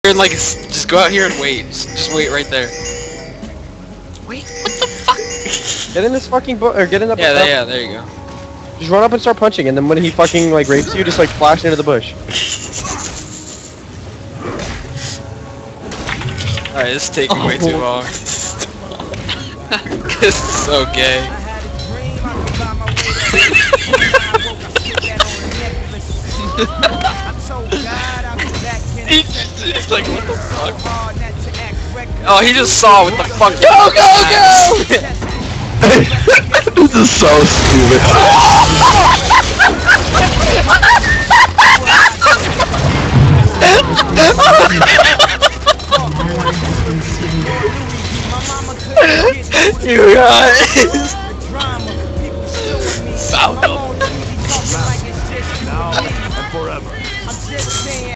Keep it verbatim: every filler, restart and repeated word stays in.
And like, just go out here and wait. Just, just wait right there. Wait, what the fuck? Get in this fucking boat, or get in the Yeah, boat. there, yeah, there you go. Just run up and start punching, and then when he fucking like rapes you, just like flash into the bush. Alright, this is taking way too long. This is so gay. He's, he's like, what the fuck? Oh, he just saw what the fuck. Go, go, go! This is so stupid. You guys! Found him. Now and forever.